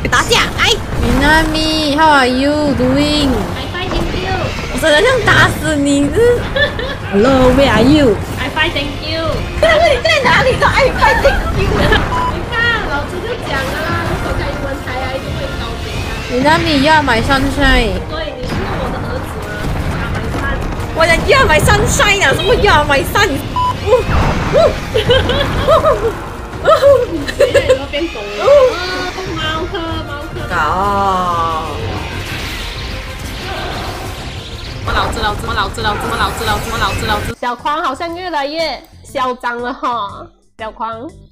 打架，哎 Minami，how are you doing？ I find thank you. 我真的想打死你 Hello，where are you？ I find thank you. 你在哪里都爱拍 thank you 你看，老师就讲了啦，如果开英文台啊，一定会高分啊。 Minami，you are my sunshine。 所以你是我的儿子吗？打埋三。 我讲要买sunshine啊，什么要买山？ 现在你要变狗了。猫科。 搞！ 小狂好像越来越嚣张了哈，小狂。